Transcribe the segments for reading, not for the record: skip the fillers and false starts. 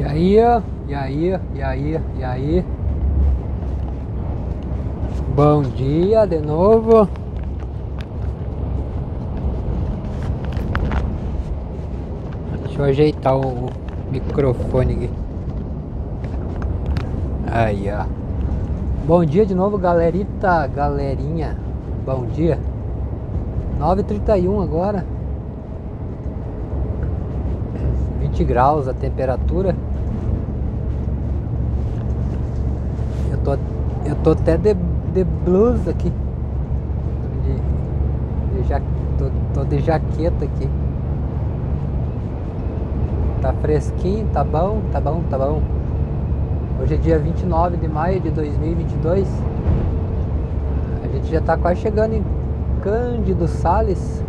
aí, e aí, e aí, e aí. Bom dia de novo. Deixa eu ajeitar o microfone aqui. Aí, ó. Bom dia de novo, galerita, galerinha. Bom dia. 9h31 agora. 20 graus a temperatura. Eu tô até de blusa aqui. Tô de jaqueta aqui. Tá fresquinho, tá bom, tá bom, tá bom. Hoje é dia 29 de maio de 2022. A gente já tá quase chegando em Cândido Sales,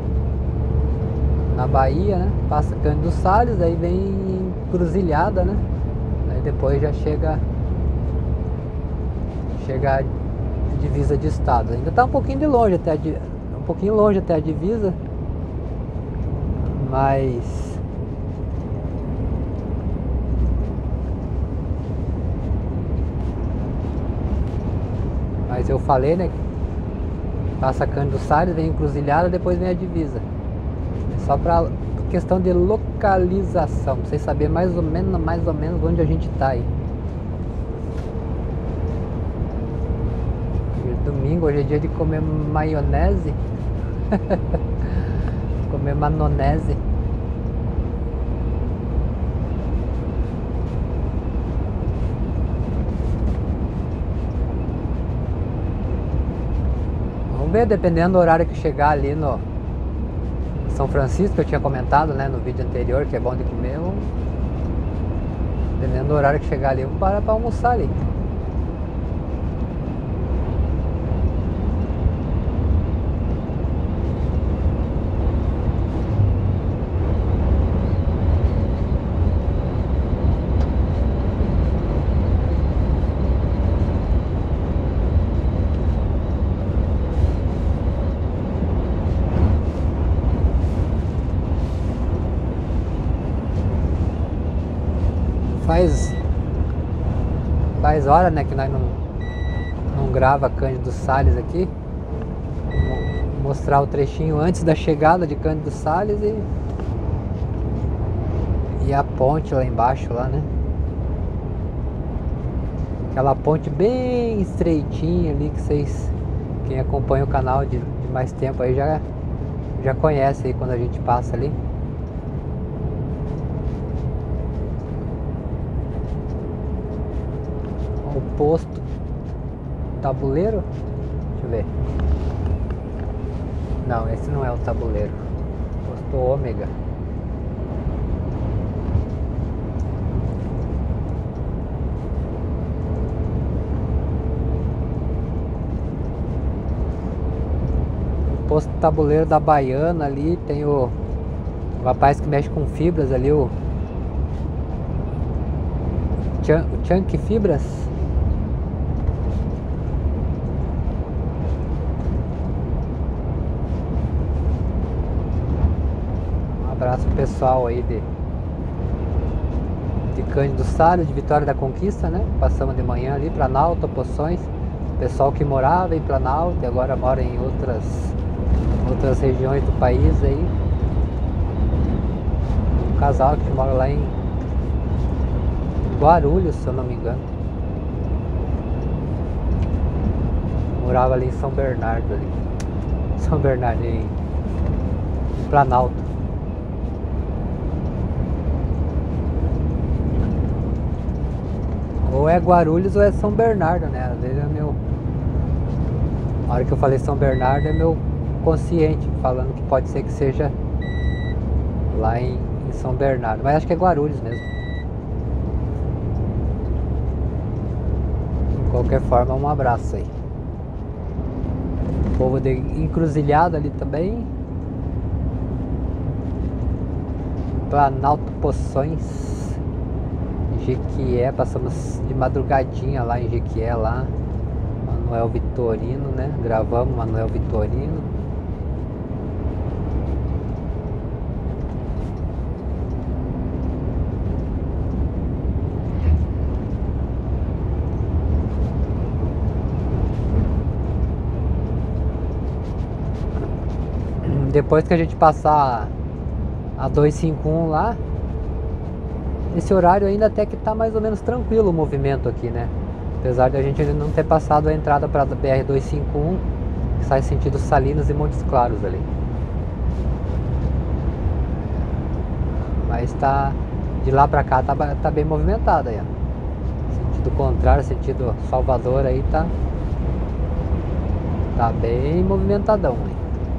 na Bahia, né? Passa Cândido Sales, aí vem Encruzilhada, né? Aí depois já chega a divisa de estado. Ainda tá um pouquinho de longe até um pouquinho longe até a divisa, mas eu falei, né? Passa Cândido Sales, vem Encruzilhada, depois vem a divisa. É só pra questão de localização, pra vocês saberem mais ou menos onde a gente tá aí. Domingo, hoje é dia de comer maionese. Comer manonese. Vamos ver, dependendo do horário que chegar ali no São Francisco, que eu tinha comentado, né, no vídeo anterior, que é bom de comer. Dependendo do horário que chegar ali, eu vou parar pra almoçar ali. Faz hora, né, que nós não grava Cândido Sales aqui. Vou mostrar o trechinho antes da chegada de Cândido Sales e a ponte lá embaixo lá, né? Aquela ponte bem estreitinha ali que quem acompanha o canal de mais tempo aí já conhece aí quando a gente passa ali. O posto Tabuleiro, deixa eu ver. Não, esse não é o Tabuleiro. Posto Ômega. O posto Tabuleiro da Baiana ali tem o rapaz que mexe com fibras ali, o Chunk Fibras. Abraço pessoal aí de Cândido Sales, de Vitória da Conquista, né? Passamos de manhã ali, Planalto, Poções. Pessoal que morava em Planalto e agora mora em outras regiões do país aí. Um casal que mora lá em Guarulhos, se eu não me engano. Morava ali em São Bernardo ali. São Bernardo em Planalto. Ou é Guarulhos ou é São Bernardo, né? Às vezes é a hora que eu falei São Bernardo é meu consciente falando que pode ser que seja lá em São Bernardo. Mas acho que é Guarulhos mesmo. De qualquer forma, um abraço aí. O povo de Encruzilhada ali também. Planalto Poções. Jequié, passamos de madrugadinha lá em Jequié, lá Manuel Vitorino, né? Gravamos Manuel Vitorino. depois que a gente passar a 251 lá, esse horário ainda até que tá mais ou menos tranquilo o movimento aqui, né? Apesar de a gente ainda não ter passado a entrada para a BR-251, que sai sentido Salinas e Montes Claros ali. Mas tá, de lá pra cá tá bem movimentado aí, ó. Sentido contrário, sentido Salvador aí tá bem movimentadão aí.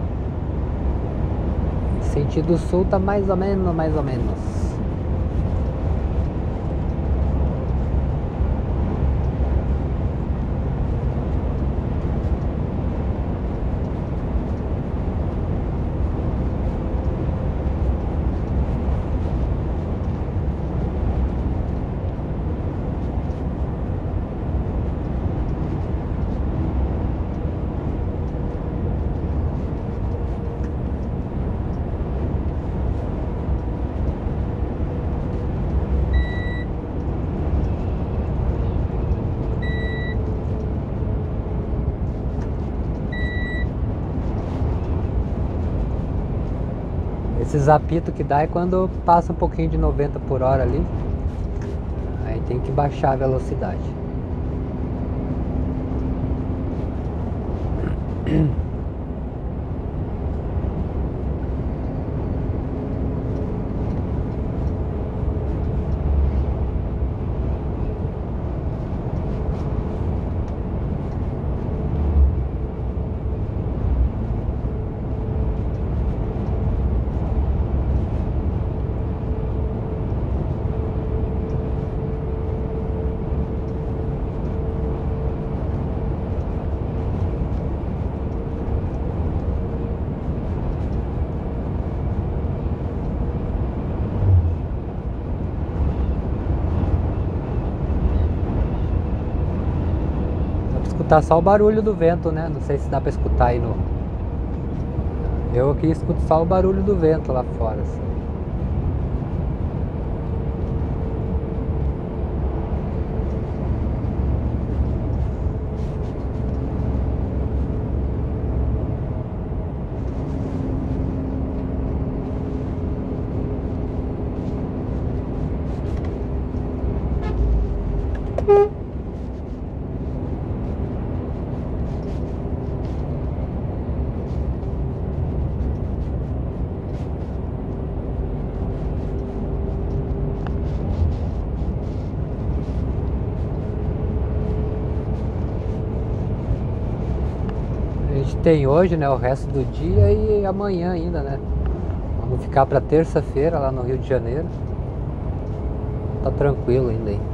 Sentido sul tá mais ou menos. Esses apitos que dá é quando passa um pouquinho de 90 por hora ali. Aí tem que baixar a velocidade. Escutar só o barulho do vento, né? Não sei se dá pra escutar aí no... Eu aqui escuto só o barulho do vento lá fora, assim. A gente tem hoje, né, o resto do dia e amanhã ainda, né? Vamos ficar para terça-feira lá no Rio de Janeiro. Tá tranquilo ainda aí.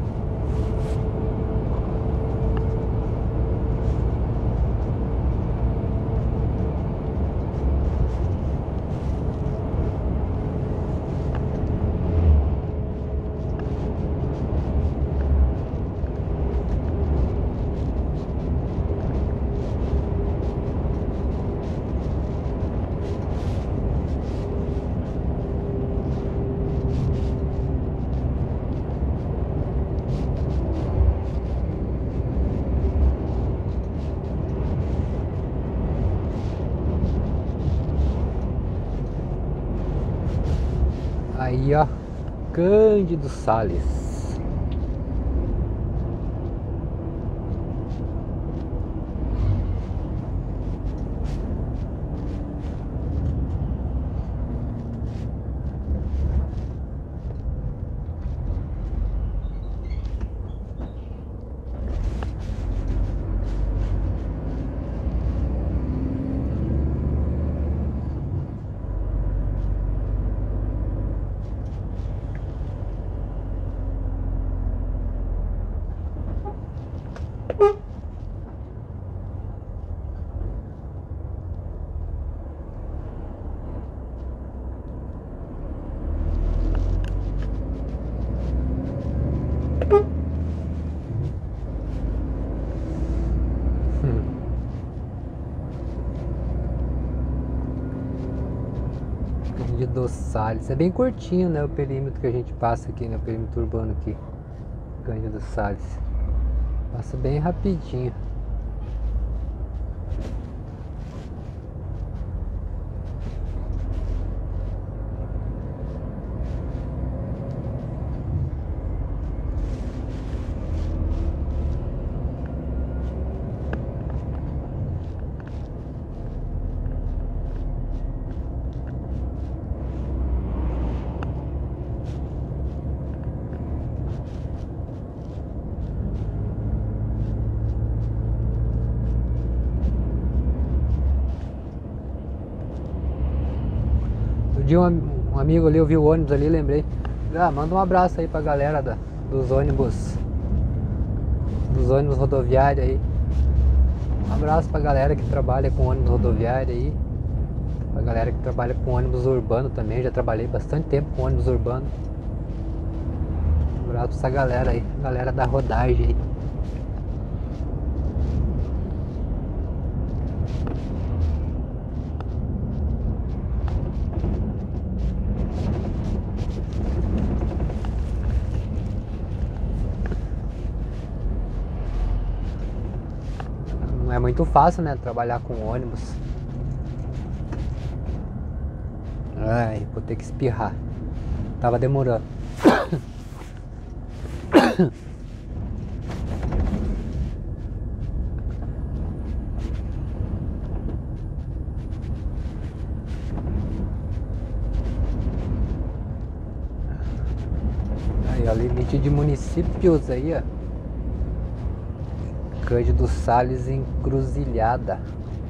Aí, ó, Cândido Sales. Cândido Sales. É bem curtinho, né, o perímetro que a gente passa aqui, né, o perímetro urbano aqui. Cândido Sales. Passa bem rapidinho. dia um amigo ali, eu vi o ônibus ali, lembrei. Ah, manda um abraço aí pra galera dos ônibus rodoviários aí. Um abraço pra galera que trabalha com ônibus rodoviário aí. Pra galera que trabalha com ônibus urbano também. Já trabalhei bastante tempo com ônibus urbano. Um abraço pra essa galera aí, galera da rodagem aí. Não é muito fácil, né, trabalhar com ônibus. Ai, vou ter que espirrar. Tava demorando. Aí, ó, limite de municípios aí, ó. Cândido Sales, Encruzilhada.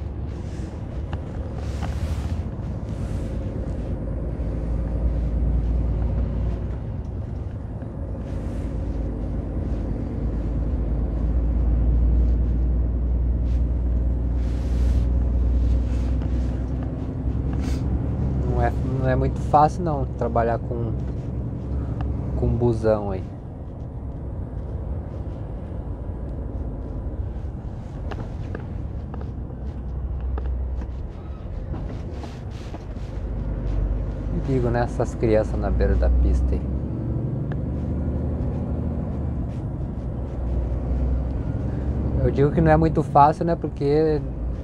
Não é muito fácil não trabalhar com busão aí. Digo, né, essas crianças na beira da pista aí. Eu digo que não é muito fácil, né, porque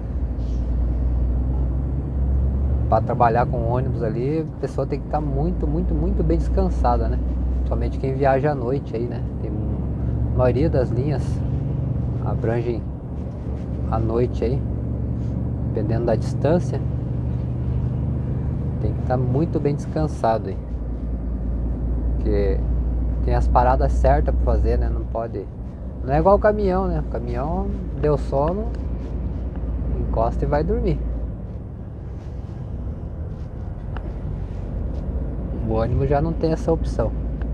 para trabalhar com ônibus ali, a pessoa tem que estar muito bem descansada, né? Somente quem viaja à noite aí, né? A maioria das linhas abrangem à noite aí, dependendo da distância. Tem que estar muito bem descansado aí, porque tem as paradas certas para fazer, né? Não pode, não é igual o caminhão, né? O caminhão deu sono, encosta e vai dormir. O ônibus já não tem essa opção.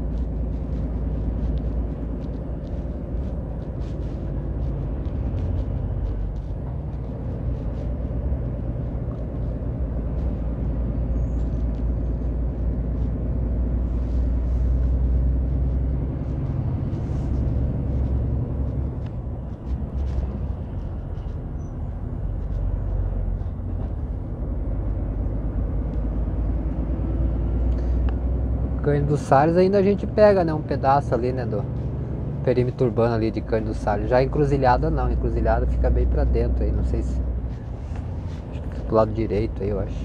Cândido Sales ainda a gente pega, né, um pedaço ali, né, do perímetro urbano ali de Cândido Sales. Já Encruzilhada não, Encruzilhada fica bem pra dentro aí, não sei se, acho que fica do lado direito aí, eu acho.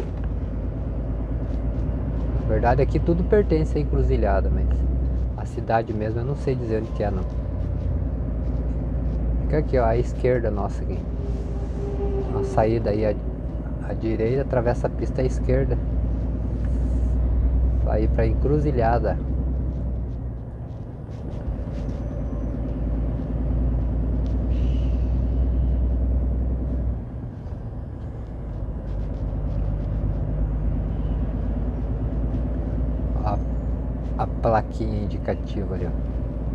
Na verdade aqui tudo pertence a Encruzilhada, mas a cidade mesmo eu não sei dizer onde que é não. Fica aqui, ó, à esquerda nossa aqui. A saída aí à direita, atravessa a pista à esquerda. Vai ir pra Encruzilhada. A plaquinha indicativa ali, ó.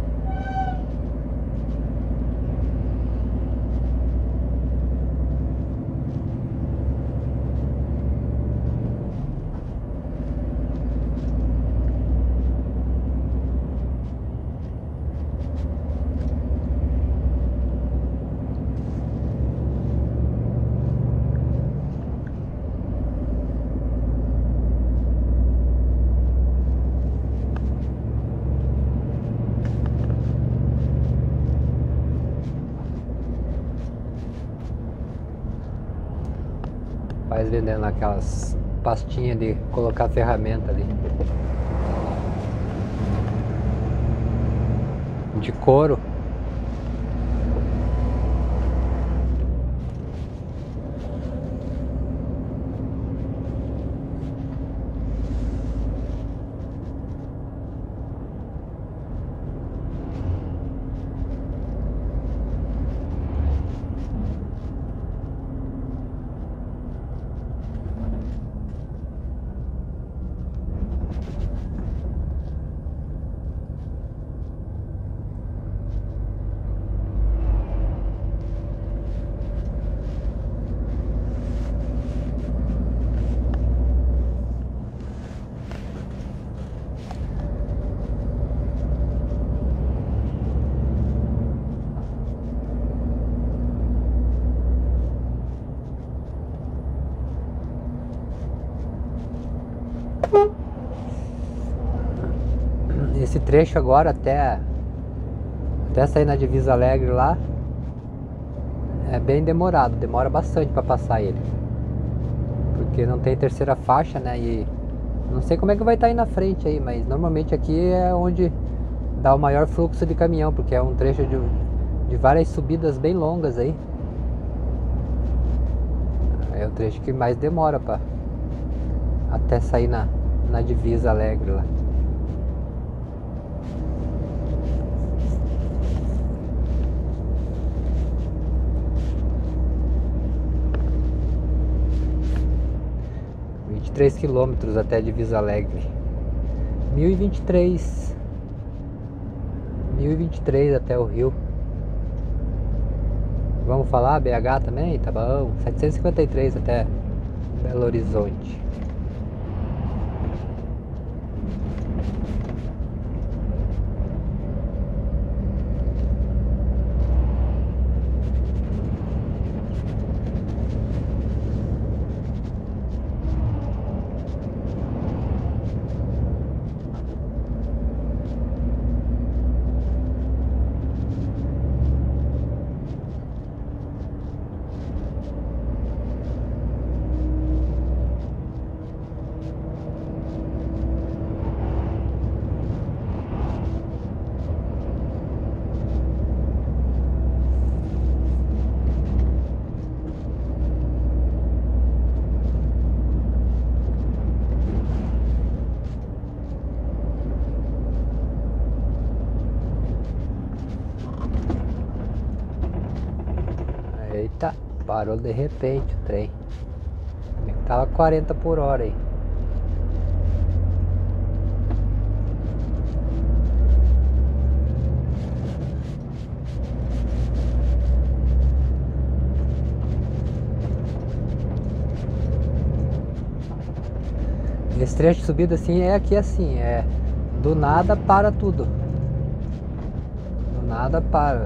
Faz vendendo aquelas pastinhas de colocar ferramenta ali. De couro. Esse trecho agora até sair na Divisa Alegre lá é bem demorado, demora bastante para passar ele, porque não tem terceira faixa, né? E não sei como é que vai estar aí na frente aí, mas normalmente aqui é onde dá o maior fluxo de caminhão, porque é um trecho de várias subidas bem longas aí. É o trecho que mais demora para até sair na Divisa Alegre lá. Quilômetros até Divisa Alegre. 1023 até o Rio. Vamos falar BH também? Tá bom. 753 até Belo Horizonte. Eita, parou de repente o trem. Tava 40 por hora aí. Esse trecho de subida assim é aqui assim, é do nada para tudo. Do nada para.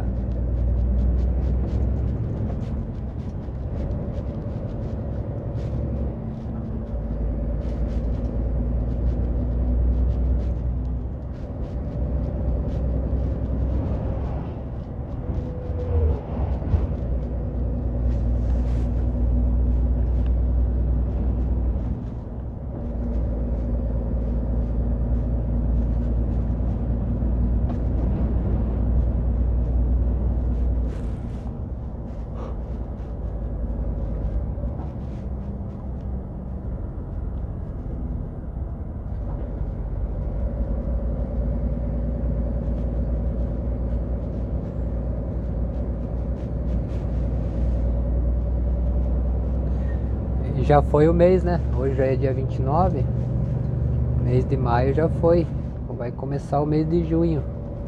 Já foi o mês, né? Hoje já é dia 29. Mês de maio já foi. Vai começar o mês de junho.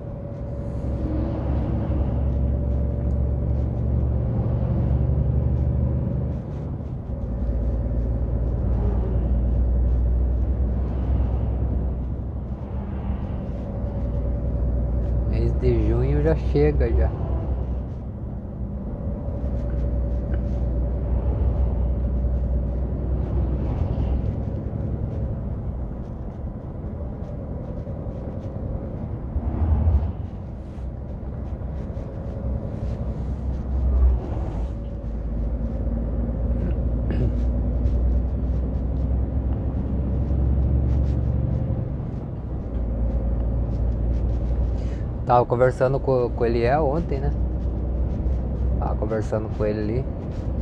Mês de junho já chega já. Tava conversando com o Eliel ontem, né? Tava conversando com ele ali.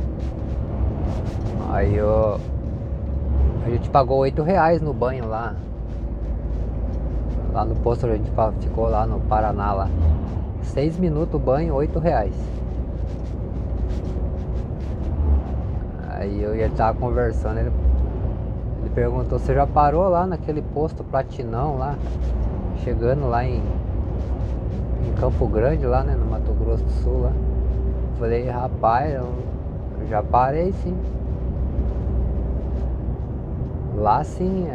Aí a gente pagou R$8 no banho lá. Lá no posto, a gente ficou lá no Paraná lá. 6 minutos o banho, R$8. Aí ele tava conversando, ele perguntou, você já parou lá naquele posto Platinão lá? Chegando lá em Campo Grande lá, né, no Mato Grosso do Sul lá. Falei, rapaz, eu já parei sim. Lá sim,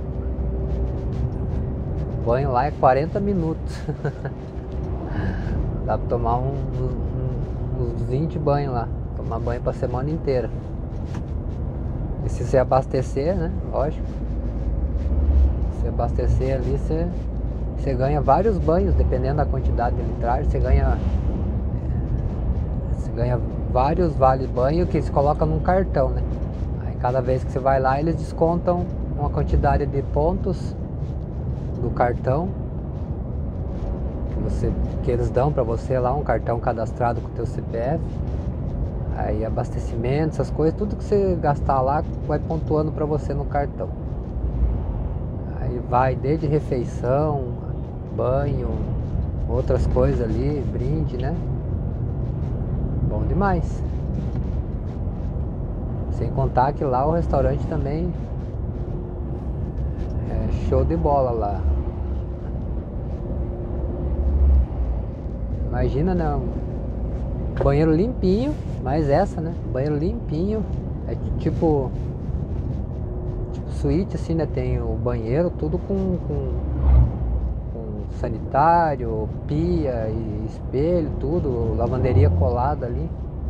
banho lá é 40 minutos. Dá pra tomar uns 20 banhos lá. Tomar banho pra semana inteira. E se você abastecer, né, lógico. Se abastecer ali, você você ganha vários banhos, dependendo da quantidade de litragem, você ganha vários vale banho que se coloca num cartão, né? Aí cada vez que você vai lá, eles descontam uma quantidade de pontos do cartão que eles dão para você lá, um cartão cadastrado com o teu CPF. Aí abastecimento, essas coisas, tudo que você gastar lá vai pontuando para você no cartão. Aí vai desde refeição, banho, outras coisas ali, brinde, né? Bom demais. Sem contar que lá o restaurante também é show de bola lá. Imagina, né? Banheiro limpinho, mas essa, né? Banheiro limpinho, é tipo suíte assim, né? Tem o banheiro tudo com sanitário, pia e espelho, tudo, lavanderia colada ali.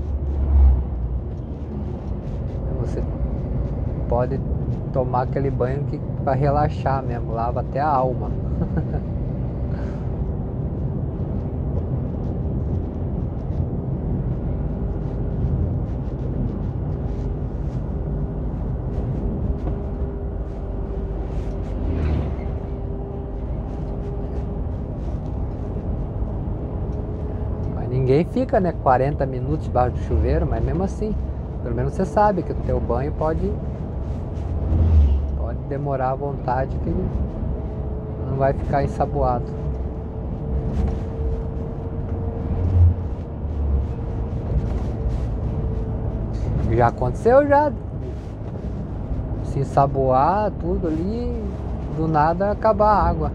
Você pode tomar aquele banho que para relaxar mesmo, lava até a alma. Ninguém fica, né, 40 minutos debaixo do chuveiro, mas mesmo assim, pelo menos você sabe que o teu banho pode demorar à vontade, que ele não vai ficar ensaboado. Já aconteceu já, se ensaboar tudo ali, do nada acabar a água.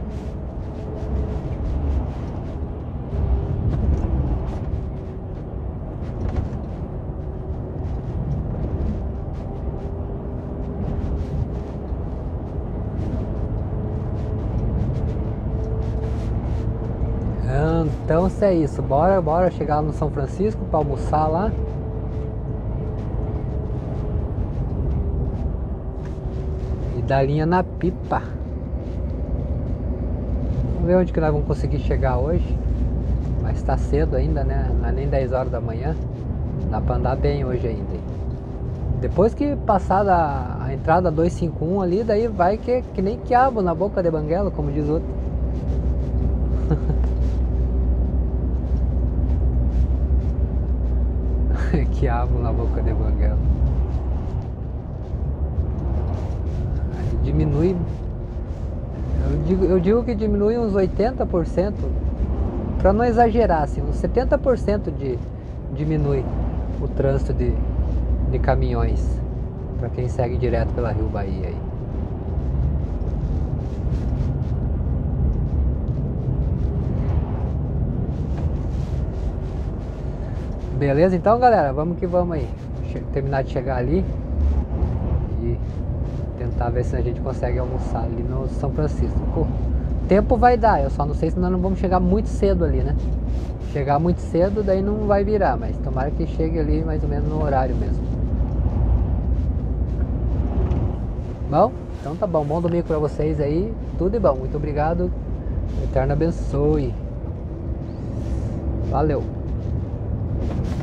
Então se é isso, bora chegar no São Francisco para almoçar lá. E dar linha na pipa. Vamos ver onde que nós vamos conseguir chegar hoje. Mas tá cedo ainda, né? Não é nem 10 horas da manhã. Dá para andar bem hoje ainda. Depois que passar a entrada 251 ali, daí vai que nem quiabo na boca de banguela, como diz outro. Quiabo na boca de banguela. Aí diminui. Eu digo que diminui uns 80%, para não exagerar, assim, uns 70% diminui o trânsito de caminhões, para quem segue direto pela Rio Bahia aí. Beleza, então galera, vamos que vamos aí. Terminar de chegar ali e tentar ver se a gente consegue almoçar ali no São Francisco. Pô, tempo vai dar, eu só não sei se nós não vamos chegar muito cedo ali, né? Chegar muito cedo, daí não vai virar, mas tomara que chegue ali mais ou menos no horário mesmo. Bom, então tá bom, bom domingo pra vocês aí, tudo de bom, muito obrigado, o Eterno abençoe. Valeu.